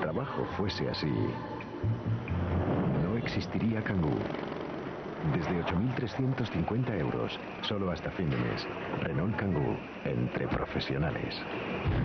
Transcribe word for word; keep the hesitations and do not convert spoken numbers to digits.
trabajo fuese así, no existiría Kangoo. Desde ocho mil trescientos cincuenta euros, solo hasta fin de mes. Renault Kangoo, entre profesionales.